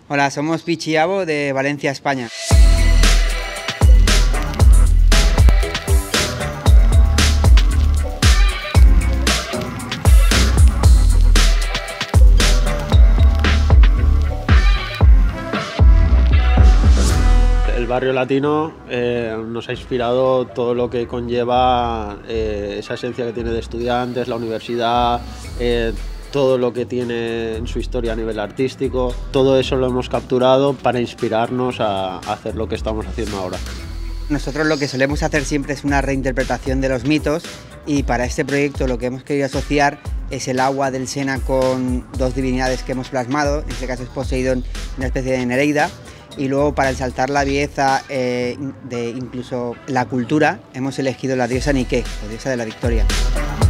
Hola, somos Pichi y Abo de Valencia, España. El barrio latino nos ha inspirado todo lo que conlleva esa esencia que tiene de estudiantes, la universidad, todo lo que tiene en su historia a nivel artístico. Todo eso lo hemos capturado para inspirarnos a hacer lo que estamos haciendo ahora. Nosotros lo que solemos hacer siempre es una reinterpretación de los mitos, y para este proyecto lo que hemos querido asociar es el agua del Sena con dos divinidades que hemos plasmado. En este caso es Poseidón, una especie de Nereida. Y luego, para ensalzar la belleza de incluso la cultura, hemos elegido la diosa Nike, la diosa de la victoria.